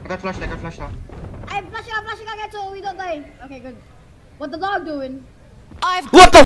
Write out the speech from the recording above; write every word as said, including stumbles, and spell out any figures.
I got flashed, I got flashed out. I'm flashing, I'm flashing again so we don't die. Okay, good. What the dog doing? I've What the